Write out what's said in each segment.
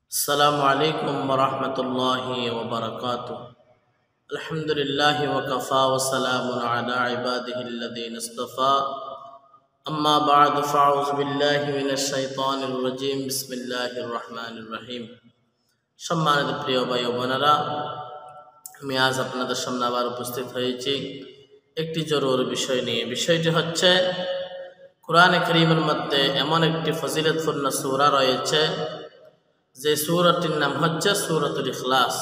السلام عليكم ورحمة الله وبركاته. الحمد لله وكفى وسلام على عباده الذين اصطفى. أما بعد فأعوذ بالله من الشيطان الرجيم. بسم الله الرحمن الرحيم. সম্মানিত প্রিয় ভাই ও বোনেরা, আমি আজ আপনাদের সামনে আবার উপস্থিত হয়েছি একটি জরুরি বিষয় নিয়ে। বিষয়টি হচ্ছে কোরআনে কারীমের মধ্যে এমন একটি ফজিলতপূর্ণ সূরা রয়েছে যে সূরাটির নাম হচ্ছে সূরাতুল ইখলাস।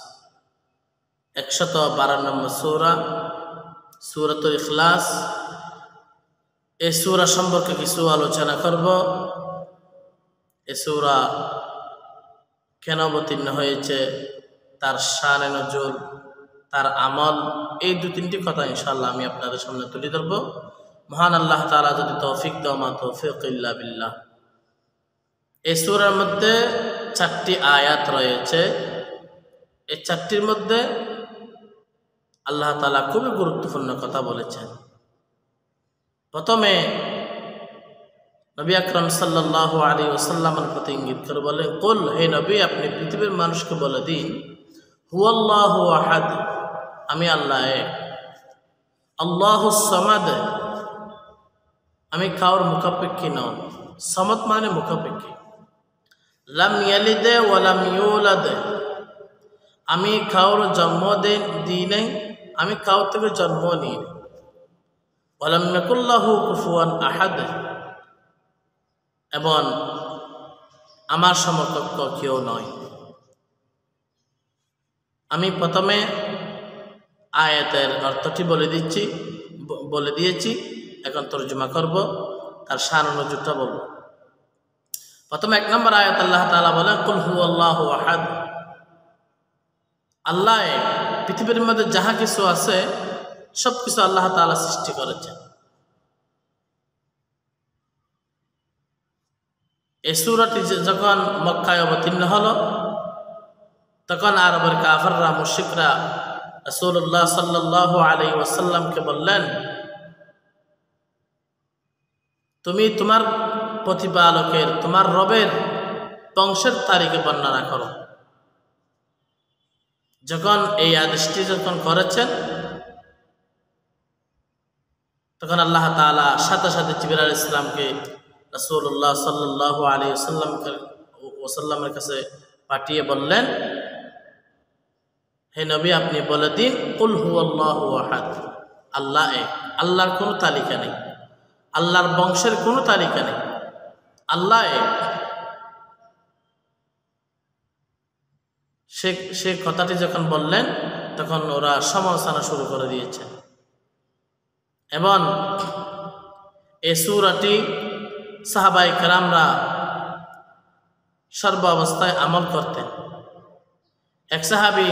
112 নম্বর সূরা সূরাতুল ইখলাস। এই সূরা সম্পর্কে কিছু আলোচনা করব। এই সূরা কেন অবতীর্ণ হয়েছে, তার শানে নজুল, তার আমল, এই দুই-তিনটি কথা ইনশাআল্লাহ আমি আপনাদের সামনে তুলে ধরব। মহান আল্লাহ তাআলা যদি তৌফিক দেন, মা তৌফিক ইল্লা বিল্লাহ। এই সূরার মধ্যে 4টি আয়াত রয়েছে। এই 4টির মধ্যে আল্লাহ তাআলা খুবই গুরুত্বপূর্ণ কথা বলেছেন। প্রথমে নবী আকরাম সাল্লাল্লাহু আলাইহি ওয়াসাল্লামের প্রতি ইঙ্গিত করে বলেন, কুল, হে নবী, আপনি পৃথিবীর মানুষকে বলে দিন, হুয়াল্লাহু আহাদ, আমি আল্লাহ এক, আল্লাহুস সামাদ, আমি কাউর মুখাপেক্ষী নন। সামাদ মানে মুখাপেক্ষী। লাম ইয়ালিদ ওয়া লাম ইউলাদ, আমি কাউর জন্ম দিই নাই, আমি কাউর থেকে জন্ম নিই নাই। ওয়া লাম ইয়াকুল লাহু কুফুয়ান আহাদ, এবং আমার সমকক্ষ কেউ নয়। আমি প্রথমে আয়াতের অর্থটি বলে দিয়েছি, এখন তরজমা করব, তার শান নজুরটা বলব। প্রথমে 1 নম্বর আয়াত আল্লাহ তাআলা বলেন, কুল হুয়াল্লাহু আহাদ, আল্লাহ পৃথিবীর মধ্যে যাহা কিছু আছে সব কিছু আল্লাহ তাআলা সৃষ্টি করেছেন। এই সূরাটি যখন মক্কায় অবতীর্ণ হলো, তখন আরবের কাফেররা, মুশরিকরা রাসূলুল্লাহ সাল্লাল্লাহু আলাইহি ওয়াসাল্লামকে বললেন, তুমি তোমার প্রতিপালকের, তোমার রবের বংশের তারিখে বর্ণনা করো। যখন এই আদেশটি করেছেন, তখন আল্লাহ তাআলা সাথে সাথে জিবরাইল আলাইহিস সালামকে রাসূলুল্লাহ সাল্লাল্লাহু আলাইহি ওয়াসাল্লামের কাছে পাঠিয়ে বললেন, হে নবী, আপনি বলে দিন, কুল হুয়াল্লাহু আহাদ, আল্লাহ এক, আল্লাহর কোনো তালিকা নেই, আল্লাহর বংশের কোনো তালিকা নেই, আল্লাহ এক। সে কথাটি যখন বললেন, তখন ওরা সমালোচনা শুরু করে দিয়েছে। এবং এই সূরাটি সাহাবায়ে কেরামরা সর্ব অবস্থায় আমল করতেন। এক সাহাবী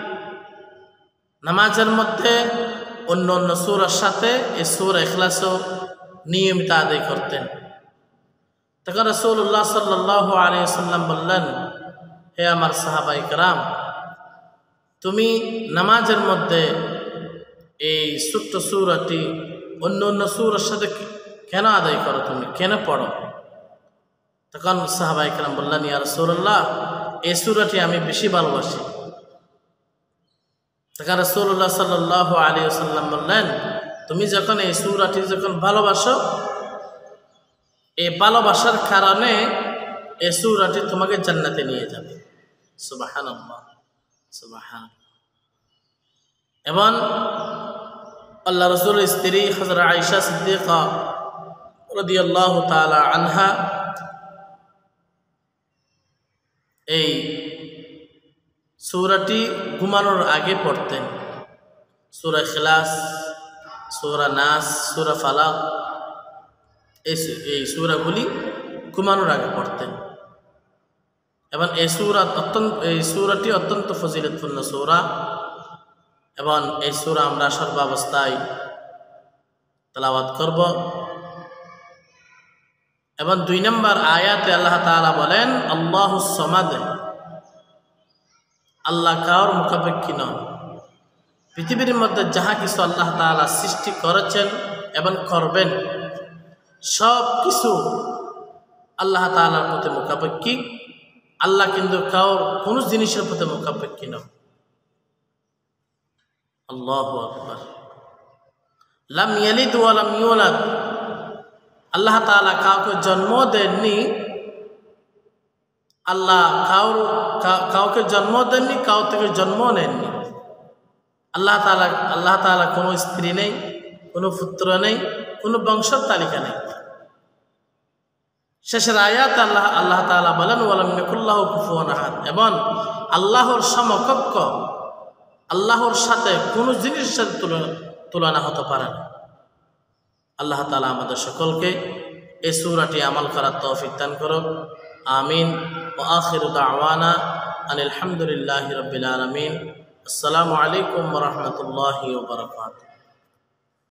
নামাজের মধ্যে অন্য অন্য সূরার সাথে এই সূরা ইখলাসও নিয়মিত আদায় করতেন। তখন রাসূলুল্লাহ সাল্লাল্লাহু আলাইহি ওয়াসাল্লাম বললেন, হে আমার সাহাবায়ে কেরাম, তুমি নামাজের মধ্যে এই ছোট্ট সূরাটি অন্য অন্য সূরার সাথে কেন আদায় করো, তুমি কেন পড়ো? তখন সাহাবায়ে কেরাম বললেন, ইয়া রাসূলুল্লাহ, এই সূরাটি আমি বেশি ভালোবাসি। তখন রাসূলুল্লাহ সাল্লাল্লাহু আলাইহি ওয়াসাল্লাম বললেন, তুমি যখন এই সূরাটি ভালোবাসো, এই ভালোবাসার কারণে এই সূরাটি তোমাকে জান্নাতে নিয়ে যাবে। সুবহানাল্লাহ, সুবহানাল্লাহ। এবং আল্লাহ রাসূলের স্ত্রী হযরত আয়েশা সিদ্দিকা রাদিয়াল্লাহু তাআলা আনহা এই সূরাটি ঘুমানোর আগে পড়তেন। সূরা ইখলাস, সূরা নাস, সূরা ফালাক, এই সূরাগুলি ঘুমানোর আগে পড়তেন। এবং এই সূরাটি অত্যন্ত ফজিলতপূর্ণ সূরা, এবং এই সূরা আমরা সর্বাবস্থায় তেলাওয়াত করব। এবং 2 নম্বর আয়াতে আল্লাহ তাআলা বলেন, আল্লাহুস সামাদ, আল্লাহ কাউর মুখাপেক্ষী নন। পৃথিবীর মধ্যে যাহা কিছু আল্লাহ তাআলা সৃষ্টি করেছেন এবং করবেন, সব কিছু আল্লাহ তাআলার প্রতি মুখাপেক্ষী, আল্লাহ কিন্তু কাউর কোন জিনিসের প্রতি মুখাপেক্ষী নয়। আল্লাহু আকবার। লাম ইয়ালিদ ওয়া লাম ইউলাদ, আল্লাহ তাআলা কাউকে জন্ম দেননি, আল্লাহ কাউকে জন্ম দেননি, কাউ থেকে জন্ম নেননি। আল্লাহ তাআলা কোনো স্ত্রী নেই, কোনো পুত্র নেই, কোনো বংশের তালিকা নেই। শেষের আয়াত আল্লাহ তাআলা বলেন ওয়ালাম ইয়াকুল্লাহু কুফুয়ান আহাদ, এবং আল্লাহর সমকক্ষ, আল্লাহর সাথে কোনো জিনিসের সাথে তুলনা হতে পারে না। আল্লাহ তাআলা আমাদের সকলকে এই সূরাটি আমল করার তৌফিক দান করুক। আমিন। ওয়া আখিরু দাওয়ানা আনিল হামদুলিল্লাহি রাব্বিল আলামিন। আসসালামু আলাইকুম ওয়া রাহমাতুল্লাহি ওয়া বারাকাতুহু।